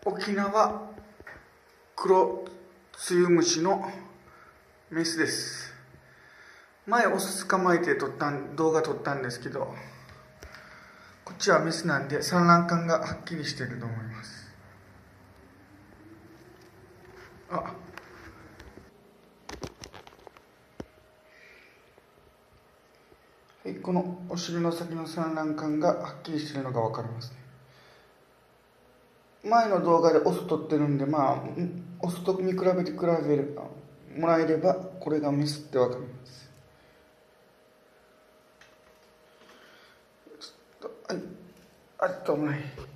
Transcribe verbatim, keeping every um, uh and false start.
沖縄黒ツユムシのメスです。前オス捕まえて撮った動画撮ったんですけど、こっちはメスなんで産卵管がはっきりしてると思います。あ、はい、このお尻の先の産卵管がはっきりしてるのが分かりますね。前の動画でオス撮ってるんで、まあオスと見比べて比べるもらえればこれがメスって分かります。はい、あっともない。